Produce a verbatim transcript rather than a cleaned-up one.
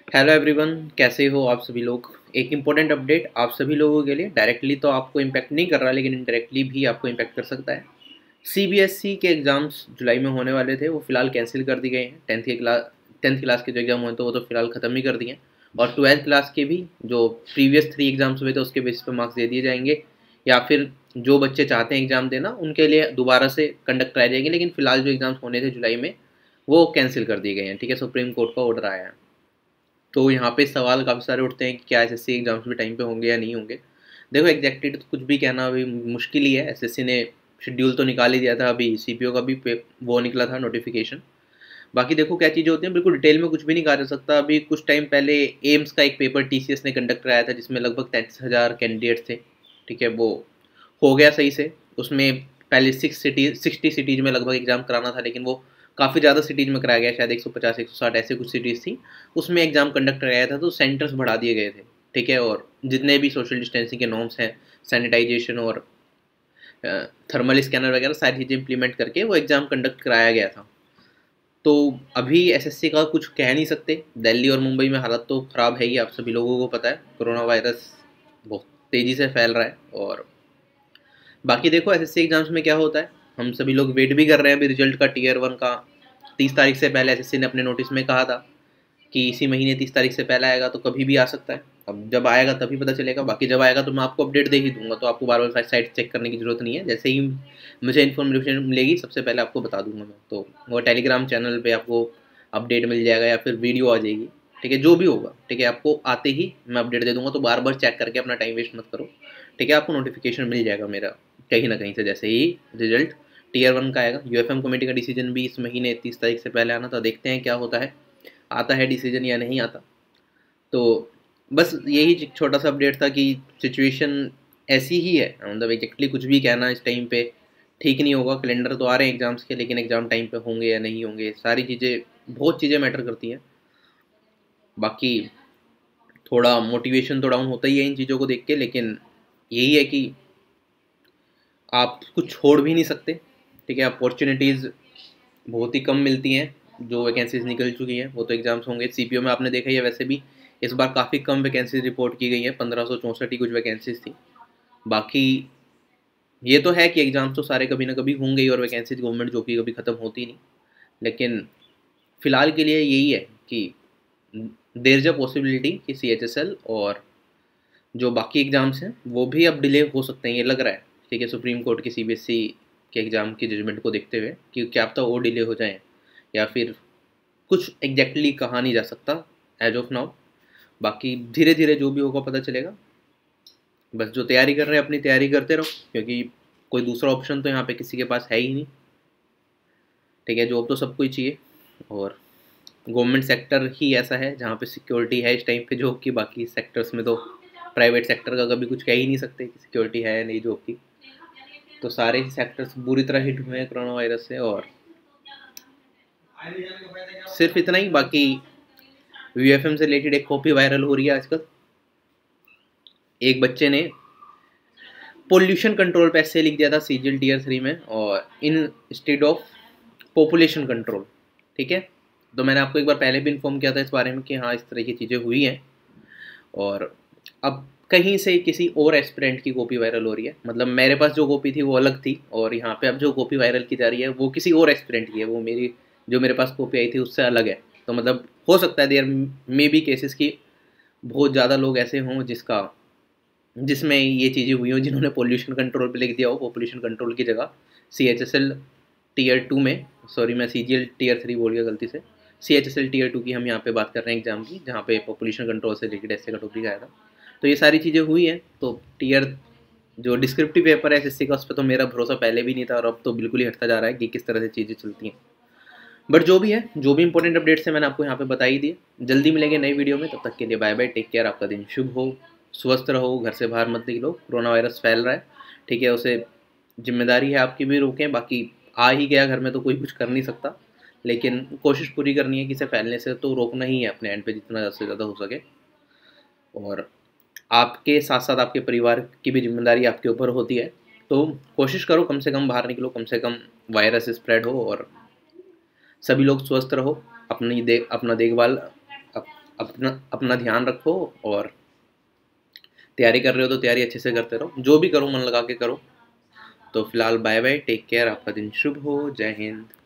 Hello everyone, कैसे हो आप सभी लोग। एक इम्पोर्टेंट अपडेट आप सभी लोगों के लिए। डायरेक्टली तो आपको इम्पैक्ट नहीं कर रहा, लेकिन इनडायरेक्टली भी आपको इम्पैक्ट कर सकता है। सीबीएसई के एग्ज़ाम्स जुलाई में होने वाले थे, वो फिलहाल कैंसिल कर दिए गए हैं। टेंथ के क्लास टेंथ क्लास के जो एग्ज़ाम हुए थे वो तो फिलहाल ख़त्म ही कर दिए हैं। और ट्वेल्थ क्लास के भी जो प्रीवियस थ्री एग्ज़ाम्स हुए थे उसके बेसिस पे मार्क्स दे दिए जाएंगे, या फिर जो बच्चे चाहते हैं एग्ज़ाम देना उनके लिए दोबारा से कंडक्ट कराए जाएंगे। लेकिन फिलहाल जो एग्ज़ाम्स होने थे जुलाई में वो कैंसिल कर दिए गए हैं। ठीक है, सुप्रीम कोर्ट का ऑर्डर आया है। तो यहाँ पे सवाल काफ़ी सारे उठते हैं कि क्या एसएससी एग्जाम्स भी टाइम पे होंगे या नहीं होंगे। देखो, एग्जैक्टली तो कुछ भी कहना अभी मुश्किल ही है। एसएससी ने शेड्यूल तो निकाल ही दिया था, अभी सीपीओ का भी पे- वो निकला था नोटिफिकेशन। बाकी देखो क्या चीज़ें होती हैं, बिल्कुल डिटेल में कुछ भी नहीं कहा जा सकता। अभी कुछ टाइम पहले एम्स का एक पेपर टीसीएस ने कंडक्ट कराया था जिसमें लगभग तैंतीस हज़ार कैंडिडेट थे। ठीक है, वो हो गया सही से। उसमें पहले सिक्स सिटी सिक्सटी सिटीज़ में लगभग एग्ज़ाम कराना था, लेकिन वो काफ़ी ज़्यादा सिटीज़ में कराया गया, शायद एक सौ पचास एक सौ साठ ऐसे कुछ सिटीज़ थी। उसमें एग्ज़ाम कंडक्ट कराया था तो सेंटर्स बढ़ा दिए गए थे। ठीक है, और जितने भी सोशल डिस्टेंसिंग के नॉर्म्स हैं, सैनिटाइजेशन और थर्मल स्कैनर वगैरह सारी चीज़ें इंप्लीमेंट करके वो एग्ज़ाम कंडक्ट कराया गया था। तो अभी एसएससी का कुछ कह नहीं सकते। दिल्ली और मुंबई में हालत तो ख़राब है ही, आप सभी लोगों को पता है। कोरोना वायरस बहुत तेज़ी से फैल रहा है। और बाकी देखो एसएससी एग्जाम्स में क्या होता है, हम सभी लोग वेट भी कर रहे हैं अभी रिजल्ट का, टीयर वन का। तीस तारीख से पहले एसएससी ने अपने नोटिस में कहा था कि इसी महीने तीस तारीख से पहले आएगा, तो कभी भी आ सकता है। अब जब आएगा तभी पता चलेगा। बाकी जब आएगा तो मैं आपको अपडेट दे ही दूंगा, तो आपको बार बार साइट चेक करने की जरूरत नहीं है। जैसे ही मुझे इन्फॉर्मेशन मिलेगी सबसे पहले आपको बता दूंगा मैं। तो वो टेलीग्राम चैनल पे आपको अपडेट मिल जाएगा या फिर वीडियो आ जाएगी। ठीक है, जो भी होगा, ठीक है, आपको आते ही मैं अपडेट दे दूंगा। तो बार बार चेक करके अपना टाइम वेस्ट मत करो। ठीक है, आपको नोटिफिकेशन मिल जाएगा मेरा कहीं ना कहीं से, जैसे ही रिजल्ट टीयर वन का आएगा। यूएफएम कमेटी का डिसीजन भी इस महीने तीस तारीख से पहले आना था, देखते हैं क्या होता है, आता है डिसीजन या नहीं आता। तो बस यही एक छोटा सा अपडेट था कि सिचुएशन ऐसी ही है। मतलब एग्जैक्टली कुछ भी कहना इस टाइम पे ठीक नहीं होगा। कैलेंडर तो आ रहे हैं एग्जाम्स के, लेकिन एग्जाम टाइम पे होंगे या नहीं होंगे, सारी चीज़ें बहुत चीज़ें मैटर करती हैं। बाकी थोड़ा मोटिवेशन तो डाउन होता ही है इन चीज़ों को देख के, लेकिन यही है कि आप कुछ छोड़ भी नहीं सकते। ठीक है, अपॉर्चुनिटीज़ बहुत ही कम मिलती हैं। जो वैकेंसीज निकल चुकी हैं वो तो एग्जाम्स होंगे। सीपीओ में आपने देखा ही है, वैसे भी इस बार काफ़ी कम वैकेंसीज रिपोर्ट की गई हैं, पंद्रह सौ चौंसठ ही कुछ वैकेंसीज थी। बाकी ये तो है कि एग्जाम्स तो सारे कभी ना कभी होंगे ही, और वैकेंसीज गवर्नमेंट जॉब की कभी ख़त्म होती नहीं। लेकिन फ़िलहाल के लिए यही है कि देर इज़ अ पॉसिबिलिटी कि सी एच एस एल और जो बाकी एग्ज़ाम्स हैं वो भी अब डिले हो सकते हैं, ये लग रहा है। ठीक है, सुप्रीम कोर्ट की सीबीएसई के एग्ज़ाम की जजमेंट को देखते हुए कि क्या अब तक वो डिले हो जाएं, या फिर कुछ एग्जैक्टली कहा नहीं जा सकता एज ऑफ नाउ। बाकी धीरे धीरे जो भी होगा पता चलेगा। बस जो तैयारी कर रहे हैं अपनी तैयारी करते रहो, क्योंकि कोई दूसरा ऑप्शन तो यहाँ पे किसी के पास है ही नहीं। ठीक है, जॉब तो सबको ही चाहिए, और गवर्नमेंट सेक्टर ही ऐसा है जहाँ पे सिक्योरिटी है इस टाइम पे जॉब की। बाकी सेक्टर्स में तो प्राइवेट सेक्टर का कभी कुछ कह ही नहीं सकते कि सिक्योरिटी है या नहीं जॉब की। तो सारे ही सेक्टर्स बुरी तरह हिट हुए हैं कोरोना वायरस से। और सिर्फ इतना ही, बाकी वीएफएम से रिलेटेड एक कॉपी वायरल हो रही है आजकल। एक बच्चे ने पोल्यूशन कंट्रोल पे ऐसे लिख दिया था सीजीएल टीयर थ्री में, और instead of population control. ठीक है, तो मैंने आपको एक बार पहले भी इन्फॉर्म किया था इस बारे में कि हाँ इस तरह की चीज़ें हुई हैं। और अब कहीं से किसी और एस्पिरेंट की कॉपी वायरल हो रही है। मतलब मेरे पास जो कॉपी थी वो अलग थी, और यहाँ पे अब जो कॉपी वायरल की जा रही है वो किसी और एस्पिरेंट की है। वो मेरी जो मेरे पास कॉपी आई थी उससे अलग है। तो मतलब हो सकता है देयर मे बी केसेस की बहुत ज़्यादा लोग ऐसे हों जिसका जिसमें ये चीज़ें हुई हों, जिन्होंने पोल्यूशन कंट्रोल पे लिख दिया हो पॉपुलेशन कंट्रोल की जगह। C H S L tier two में, सॉरी मैं C G L tier three बोल गया गलती से। C H S L tier two की हम यहाँ पे बात कर रहे हैं एग्जाम की, जहाँ पे पॉपुलेशन कंट्रोल से रिलेटेड ऐसे का टॉपिक आया था। तो ये सारी चीज़ें हुई हैं। तो टीयर जो डिस्क्रिप्टिव पेपर है एसएससी का, उस पर तो मेरा भरोसा पहले भी नहीं था, और अब तो बिल्कुल ही हटता जा रहा है कि किस तरह से चीज़ें चलती हैं। बट जो भी है, जो भी इंपॉर्टेंट अपडेट्स हैं मैंने आपको यहाँ पे बता ही दिए। जल्दी मिलेंगे नई वीडियो में, तब तक के लिए बाय बाय, टेक केयर, आपका दिन शुभ हो, स्वस्थ रहो, घर से बाहर मत निकलो, कोरोना वायरस फैल रहा है। ठीक है, उसे जिम्मेदारी है आपकी भी रोकें। बाकी आ ही गया घर में तो कोई कुछ कर नहीं सकता, लेकिन कोशिश पूरी करनी है कि इसे फैलने से तो रोकना ही है अपने एंड पे जितना ज़्यादा से ज़्यादा हो सके। और आपके साथ साथ आपके परिवार की भी जिम्मेदारी आपके ऊपर होती है। तो कोशिश करो कम से कम बाहर निकलो, कम से कम वायरस स्प्रेड हो, और सभी लोग स्वस्थ रहो, अपनी देख अपना देखभाल अप, अपना अपना ध्यान रखो, और तैयारी कर रहे हो तो तैयारी अच्छे से करते रहो, जो भी करो मन लगा के करो। तो फिलहाल बाय बाय, टेक केयर, आपका दिन शुभ हो, जय हिंद।